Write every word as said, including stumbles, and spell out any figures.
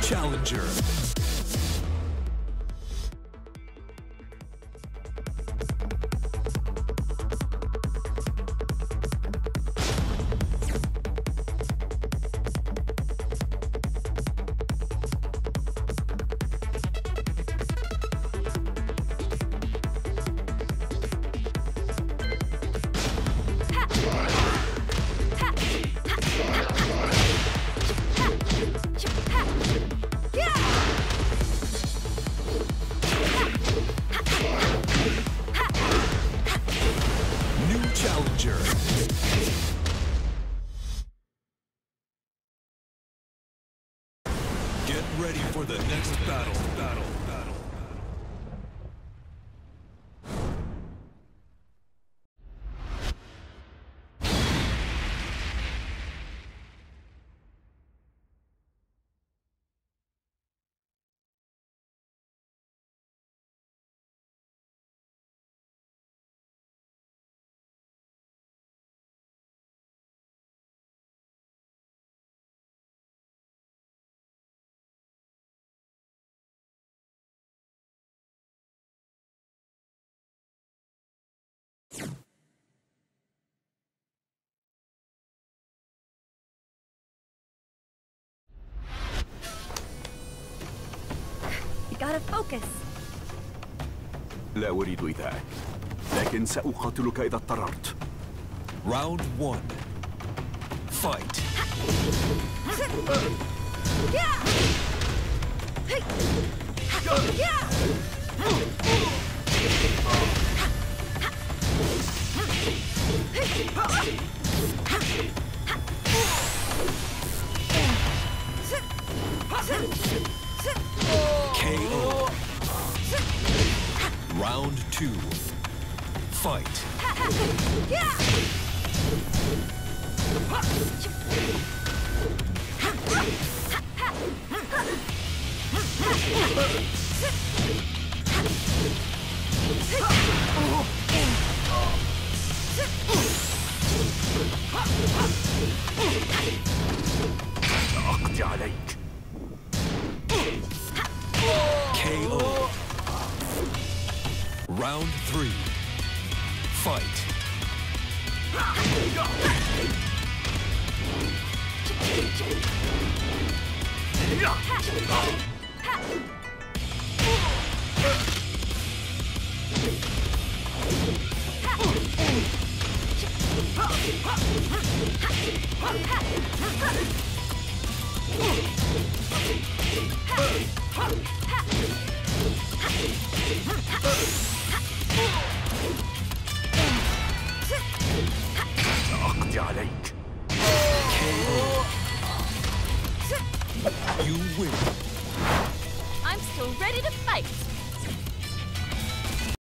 challenger. Get ready for the next battle, battle, battle. Gotta focus. لا أريد ذاك، لكن سأقاتلك إذا اضطررت. Round one. Fight. K O. Round two. Fight. سأقضي عليك. K O. Round three. Fight. سأقضي عليك. K O. You win. I'm still ready to fight.